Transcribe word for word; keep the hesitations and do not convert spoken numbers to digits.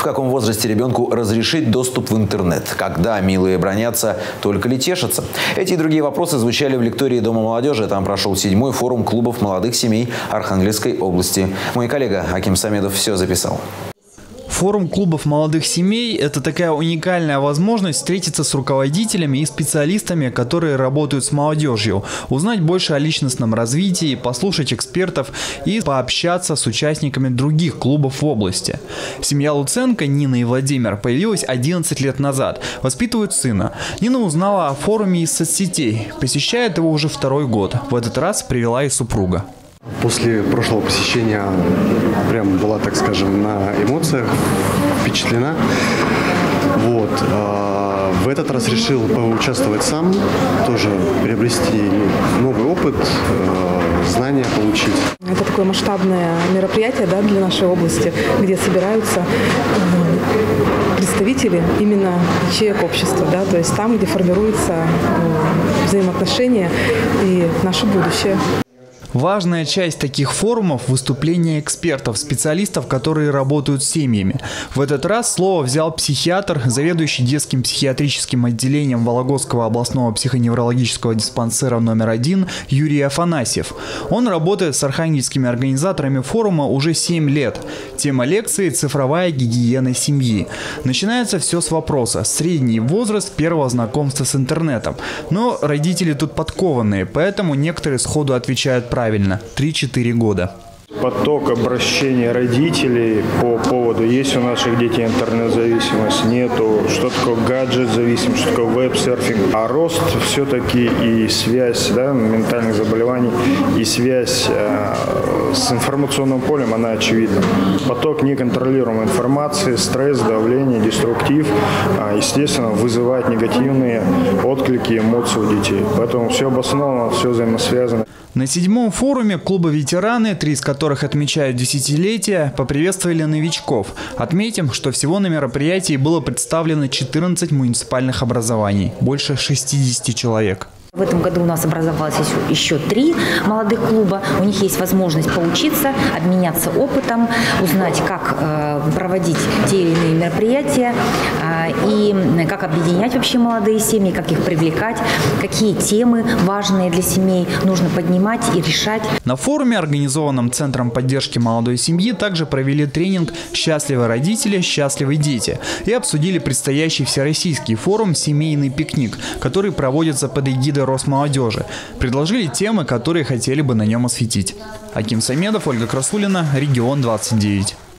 каком возрасте ребенку разрешить доступ в интернет? Когда милые бронятся, только ли тешатся? Эти и другие вопросы звучали в лектории Дома молодежи. Там прошел седьмой форум клубов молодых семей Архангельской области. Мой коллега Аким Самедов все записал. Форум клубов молодых семей – это такая уникальная возможность встретиться с руководителями и специалистами, которые работают с молодежью, узнать больше о личностном развитии, послушать экспертов и пообщаться с участниками других клубов в области. Семья Луценко, Нина и Владимир, появилась одиннадцать лет назад, воспитывают сына. Нина узнала о форуме из соцсетей, посещает его уже второй год. В этот раз привела и супруга. После прошлого посещения прям была, так скажем, на эмоциях, впечатлена. Вот. А в этот раз решил поучаствовать сам, тоже приобрести новый опыт, знания получить. Это такое масштабное мероприятие, да, для нашей области, где собираются представители именно ячеек общества, да, то есть там, где формируются взаимоотношения и наше будущее. Важная часть таких форумов – выступления экспертов, специалистов, которые работают с семьями. В этот раз слово взял психиатр, заведующий детским психиатрическим отделением Вологодского областного психоневрологического диспансера номер один Юрий Афанасьев. Он работает с архангельскими организаторами форума уже семь лет. Тема лекции – цифровая гигиена семьи. Начинается все с вопроса – средний возраст первого знакомства с интернетом. Но родители тут подкованные, поэтому некоторые сходу отвечают правильно. Правильно, три-четыре года. Поток обращений родителей по поводу, есть у наших детей интернет-зависимость, нету, что такое гаджет-зависимость, что такое веб-серфинг. А рост все-таки и связь, да, ментальных заболеваний, и связь э, с информационным полем, она очевидна. Поток неконтролируемой информации, стресс, давление, деструктив, э, естественно, вызывает негативные отклики, эмоции у детей. Поэтому все обосновано, все взаимосвязано. На седьмом форуме клуба «Ветераны», три из которых отмечают десятилетие, поприветствовали новичков. Отметим, что всего на мероприятии было представлено четырнадцать муниципальных образований, больше шестидесяти человек. В этом году у нас образовалось еще три молодых клуба. У них есть возможность поучиться, обменяться опытом, узнать, как э, проводить те или иные мероприятия э, и как объединять вообще молодые семьи, как их привлекать, какие темы важные для семей нужно поднимать и решать. На форуме, организованном Центром поддержки молодой семьи, также провели тренинг «Счастливые родители, счастливые дети» и обсудили предстоящий всероссийский форум «Семейный пикник», который проводится под эгидой Росмолодежи. Предложили темы, которые хотели бы на нем осветить. Аким Самедов, Ольга Красулина, Регион двадцать девять.